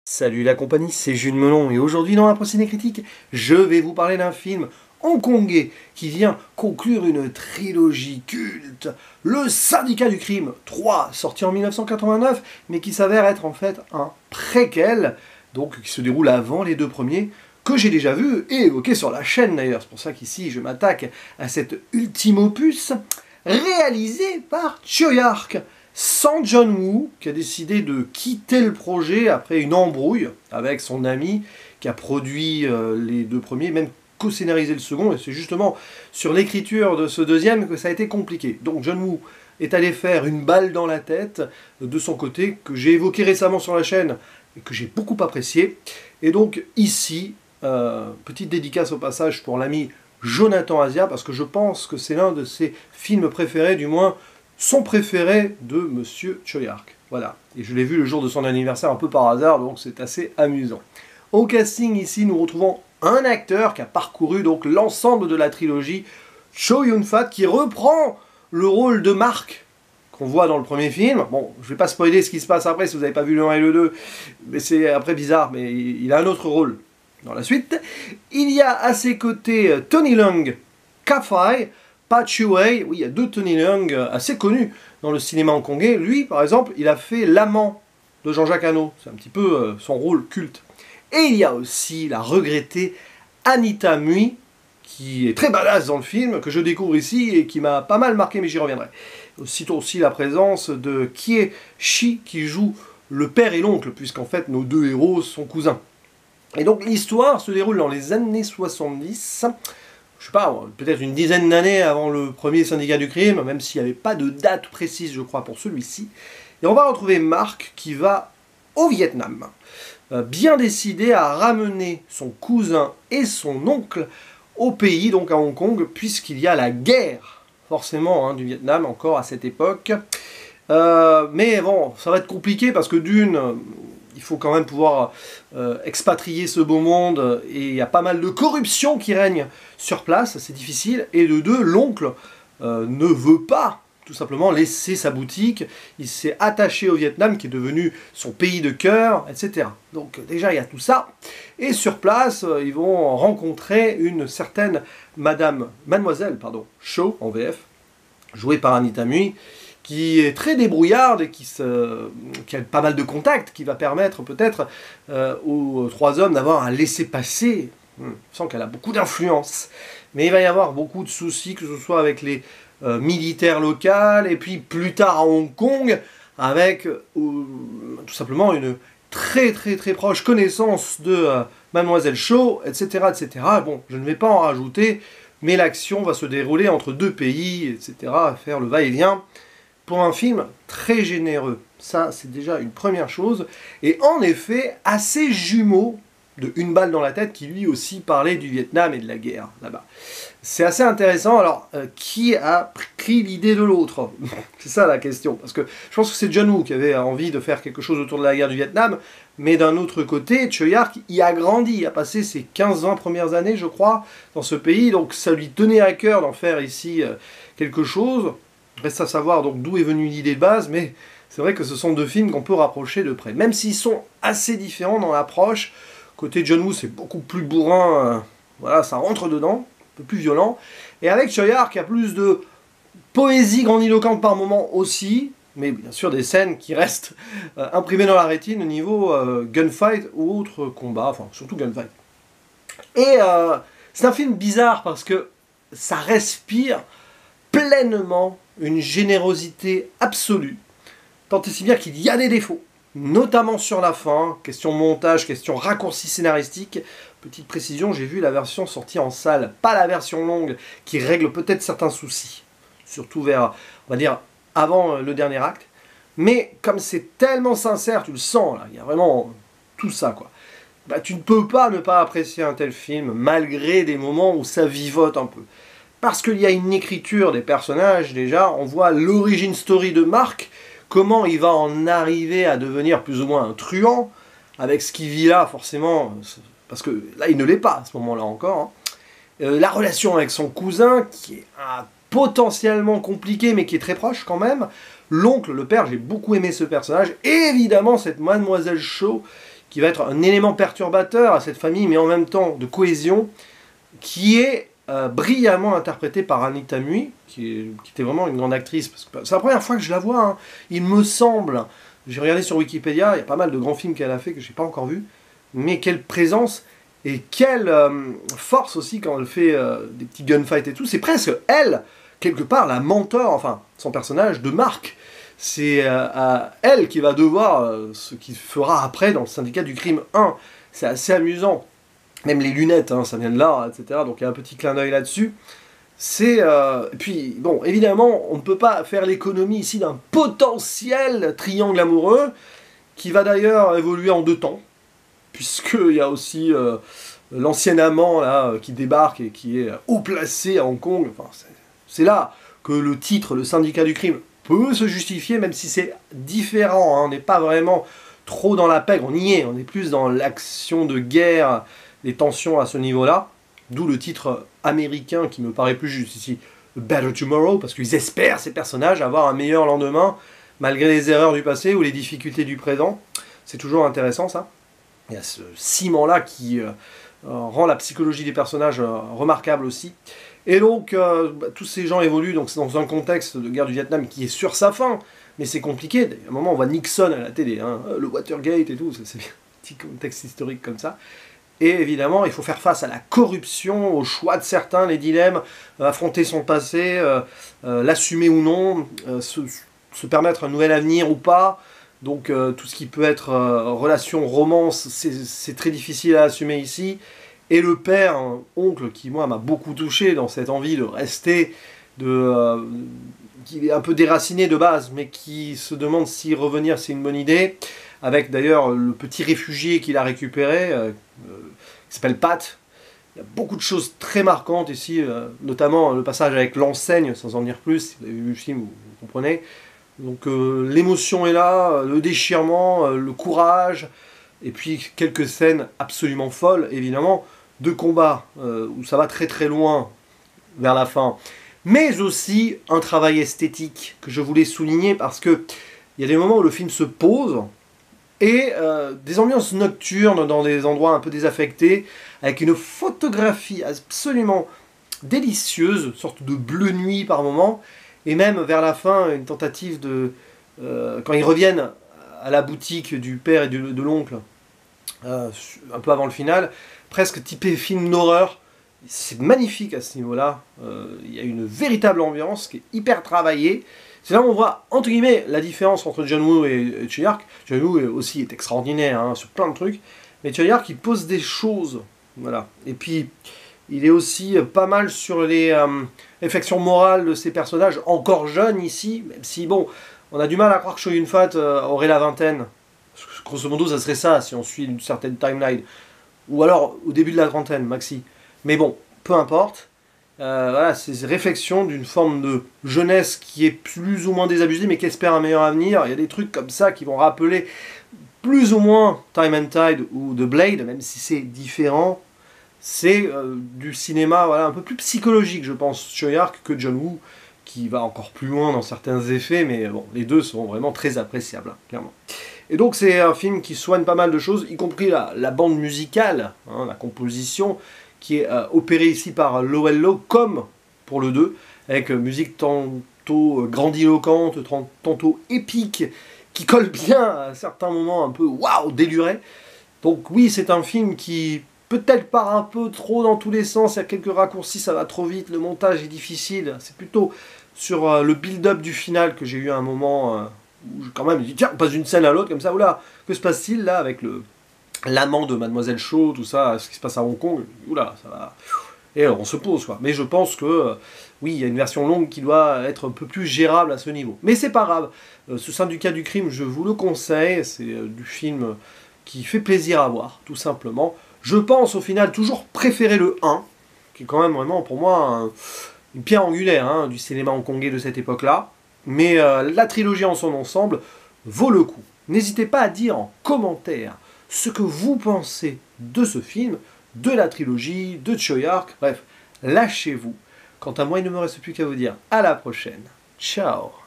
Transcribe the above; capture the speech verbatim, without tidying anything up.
Salut la compagnie, c'est Jules Melon et aujourd'hui dans la prochaine critique, je vais vous parler d'un film hongkongais qui vient conclure une trilogie culte, Le Syndicat du Crime trois, sorti en mille neuf cent quatre-vingt-neuf, mais qui s'avère être en fait un préquel, donc qui se déroule avant les deux premiers, que j'ai déjà vu et évoqué sur la chaîne d'ailleurs. C'est pour ça qu'ici je m'attaque à cet ultime opus, réalisé par Choyark, sans John Woo, qui a décidé de quitter le projet après une embrouille avec son ami, qui a produit euh, les deux premiers, même co-scénarisé le second, et c'est justement sur l'écriture de ce deuxième que ça a été compliqué. Donc John Woo est allé faire une balle dans la tête de son côté, que j'ai évoqué récemment sur la chaîne, et que j'ai beaucoup apprécié. Et donc ici, euh, petite dédicace au passage pour l'ami Jonathan Asia, parce que je pense que c'est l'un de ses films préférés, du moins son préféré de Monsieur Choyark. Voilà, et je l'ai vu le jour de son anniversaire un peu par hasard, donc c'est assez amusant. Au casting ici, nous retrouvons un acteur qui a parcouru donc l'ensemble de la trilogie, Chow Yun-fat, qui reprend le rôle de Mark qu'on voit dans le premier film. Bon, je vais pas spoiler ce qui se passe après si vous n'avez pas vu le un et le deux, mais c'est après bizarre, mais il a un autre rôle dans la suite. Il y a à ses côtés Tony Leung Ka-fai, Pa Chiu-wei. Oui, il y a deux Tony Leung assez connus dans le cinéma hongkongais. Lui, par exemple, il a fait l'amant de Jean-Jacques Hano. C'est un petit peu euh, son rôle culte. Et il y a aussi la regrettée Anita Mui, qui est très badass dans le film, que je découvre ici et qui m'a pas mal marqué, mais j'y reviendrai. Aussitôt aussi la présence de Kie Shi, qui joue le père et l'oncle, puisqu'en fait nos deux héros sont cousins. Et donc l'histoire se déroule dans les années soixante-dix, je sais pas, peut-être une dizaine d'années avant le premier Syndicat du Crime, même s'il n'y avait pas de date précise, je crois, pour celui-ci. Et on va retrouver Mark qui va au Vietnam, euh, bien décidé à ramener son cousin et son oncle au pays, donc à Hong Kong, puisqu'il y a la guerre, forcément, hein, du Vietnam, encore à cette époque. Euh, mais bon, ça va être compliqué parce que d'une, il faut quand même pouvoir euh, expatrier ce beau monde et il y a pas mal de corruption qui règne sur place, c'est difficile. Et de deux, l'oncle euh, ne veut pas tout simplement laisser sa boutique, il s'est attaché au Vietnam qui est devenu son pays de cœur, et cetera. Donc déjà il y a tout ça. Et sur place, euh, ils vont rencontrer une certaine Madame, Mademoiselle, pardon, Chow en V F, jouée par Anita Mui, qui est très débrouillarde et qui, se, qui a pas mal de contacts, qui va permettre peut-être euh, aux trois hommes d'avoir un laissez-passer. Hum, je sens qu'elle a beaucoup d'influence. Mais il va y avoir beaucoup de soucis, que ce soit avec les euh, militaires locaux, et puis plus tard à Hong Kong, avec euh, tout simplement une très très très proche connaissance de euh, Mademoiselle Chow, et cetera, et cetera. Bon, je ne vais pas en rajouter, mais l'action va se dérouler entre deux pays, et cetera, à faire le va-et-vient. Pour un film très généreux, ça c'est déjà une première chose, et en effet assez jumeau de Une balle dans la tête qui lui aussi parlait du Vietnam et de la guerre là-bas. C'est assez intéressant. Alors euh, qui a pris l'idée de l'autre? C'est ça la question, parce que je pense que c'est John Woo qui avait envie de faire quelque chose autour de la guerre du Vietnam, mais d'un autre côté, Choyark y a grandi, il a passé ses quinze vingt premières années je crois dans ce pays, donc ça lui tenait à cœur d'en faire ici euh, quelque chose. Reste à savoir donc d'où est venue l'idée de base, mais c'est vrai que ce sont deux films qu'on peut rapprocher de près. Même s'ils sont assez différents dans l'approche, côté John Woo c'est beaucoup plus bourrin, euh, voilà, ça rentre dedans, un peu plus violent. Et avec Choyark, il y a plus de poésie grandiloquente par moment aussi, mais bien sûr des scènes qui restent euh, imprimées dans la rétine au niveau euh, gunfight ou autre combat, enfin surtout gunfight. Et euh, c'est un film bizarre parce que ça respire pleinement une générosité absolue, tant et si bien qu'il y a des défauts, notamment sur la fin, question montage, question raccourci scénaristique. Petite précision, j'ai vu la version sortie en salle, pas la version longue, qui règle peut-être certains soucis, surtout vers, on va dire, avant le dernier acte, mais comme c'est tellement sincère, tu le sens, là, il y a vraiment tout ça, quoi. Bah, tu ne peux pas ne pas apprécier un tel film, malgré des moments où ça vivote un peu. Parce qu'il y a une écriture des personnages, déjà, on voit l'origine story de Mark, comment il va en arriver à devenir plus ou moins un truand, avec ce qu'il vit là, forcément, parce que là, il ne l'est pas, à ce moment-là encore. Hein. Euh, la relation avec son cousin, qui est ah, potentiellement compliquée, mais qui est très proche quand même. L'oncle, le père, j'ai beaucoup aimé ce personnage. Et évidemment, cette Mademoiselle Chow, qui va être un élément perturbateur à cette famille, mais en même temps de cohésion, qui est euh, brillamment interprétée par Anita Mui, qui, est, qui était vraiment une grande actrice. Parce que c'est la première fois que je la vois, hein. Il me semble, j'ai regardé sur Wikipédia, il y a pas mal de grands films qu'elle a fait que je n'ai pas encore vus, mais quelle présence et quelle euh, force aussi quand elle fait euh, des petits gunfights et tout. C'est presque elle, quelque part, la mentor, enfin, son personnage de Mark. C'est euh, à elle qui va devoir euh, ce qu'il fera après dans le Syndicat du Crime un. C'est assez amusant. Même les lunettes, hein, ça vient de là, et cetera. Donc il y a un petit clin d'œil là-dessus. C'est... Euh... Et puis, bon, évidemment, on ne peut pas faire l'économie ici d'un potentiel triangle amoureux, qui va d'ailleurs évoluer en deux temps, puisqu'il y a aussi euh, l'ancien amant là, qui débarque et qui est haut placé à Hong Kong. Enfin, c'est là que le titre, le Syndicat du Crime, peut se justifier, même si c'est différent, hein. On n'est pas vraiment trop dans la pègre, on y est, on est plus dans l'action de guerre, les tensions à ce niveau-là, d'où le titre américain qui me paraît plus juste ici, Better Tomorrow, parce qu'ils espèrent, ces personnages, avoir un meilleur lendemain, malgré les erreurs du passé ou les difficultés du présent. C'est toujours intéressant, ça. Il y a ce ciment-là qui euh, rend la psychologie des personnages euh, remarquable aussi. Et donc, euh, bah, tous ces gens évoluent donc, dans un contexte de guerre du Vietnam qui est sur sa fin, mais c'est compliqué. À un moment, on voit Nixon à la télé, hein, le Watergate et tout, c'est un petit contexte historique comme ça. Et évidemment, il faut faire face à la corruption, au choix de certains, les dilemmes, euh, affronter son passé, euh, euh, l'assumer ou non, euh, se, se permettre un nouvel avenir ou pas. Donc euh, tout ce qui peut être euh, relation, romance, c'est très difficile à assumer ici. Et le père, un oncle, qui moi m'a beaucoup touché dans cette envie de rester, de, euh, qui est un peu déraciné de base, mais qui se demande si revenir c'est une bonne idée, avec d'ailleurs le petit réfugié qu'il a récupéré, euh, qui s'appelle Pat. Il y a beaucoup de choses très marquantes ici, euh, notamment le passage avec l'enseigne, sans en dire plus, si vous avez vu le film, vous, vous comprenez. Donc euh, l'émotion est là, le déchirement, euh, le courage, et puis quelques scènes absolument folles, évidemment, de combat, euh, où ça va très très loin vers la fin. Mais aussi un travail esthétique que je voulais souligner, parce que il y a des moments où le film se pose, et euh, des ambiances nocturnes dans des endroits un peu désaffectés, avec une photographie absolument délicieuse, une sorte de bleu nuit par moment, et même vers la fin, une tentative de... Euh, quand ils reviennent à la boutique du père et du, de l'oncle, euh, un peu avant le final, presque typé film d'horreur. C'est magnifique à ce niveau-là. Euh, il y a une véritable ambiance qui est hyper travaillée. C'est là où on voit, entre guillemets, la différence entre John Woo et, et Chow-yar. John Woo aussi est extraordinaire hein, sur plein de trucs, mais Chow-yar qui pose des choses. Voilà. Et puis, il est aussi pas mal sur les euh, réflexions morales de ces personnages, encore jeunes ici, même si, bon, on a du mal à croire que Chow Yun-fat euh, aurait la vingtaine. Grosso modo, ça serait ça, si on suit une certaine timeline. Ou alors, au début de la trentaine, maxi. Mais bon, peu importe. Euh, voilà, ces réflexions d'une forme de jeunesse qui est plus ou moins désabusée, mais qui espère un meilleur avenir. Il y a des trucs comme ça qui vont rappeler plus ou moins Time and Tide ou The Blade, même si c'est différent. C'est euh, du cinéma voilà, un peu plus psychologique, je pense, Chow-yar que John Woo, qui va encore plus loin dans certains effets, mais bon, les deux sont vraiment très appréciables, hein, clairement. Et donc c'est un film qui soigne pas mal de choses, y compris la, la bande musicale, hein, la composition, qui est euh, opérée ici par Lowell Lowe, comme pour le deux, avec euh, musique tantôt grandiloquente, tantôt épique, qui colle bien à certains moments un peu waouh, déluré. Donc oui, c'est un film qui peut-être part un peu trop dans tous les sens, il y a quelques raccourcis, ça va trop vite, le montage est difficile, c'est plutôt sur euh, le build-up du final que j'ai eu un moment euh, où je, quand même, je dis tiens, on passe d'une scène à l'autre comme ça, oula, que se passe-t-il là avec le l'amant de Mademoiselle Cho, tout ça, ce qui se passe à Hong Kong, oula, ça va... Et alors, on se pose, quoi. Mais je pense que, euh, oui, il y a une version longue qui doit être un peu plus gérable à ce niveau. Mais c'est pas grave. Euh, ce Syndicat du Crime, je vous le conseille. C'est euh, du film qui fait plaisir à voir, tout simplement. Je pense, au final, toujours préférer le un, qui est quand même vraiment, pour moi, un, une pierre angulaire hein, du cinéma hongkongais de cette époque-là. Mais euh, la trilogie en son ensemble vaut le coup. N'hésitez pas à dire en commentaire ce que vous pensez de ce film, de la trilogie, de Chow-yar, bref, lâchez-vous. Quant à moi, il ne me reste plus qu'à vous dire à la prochaine. Ciao.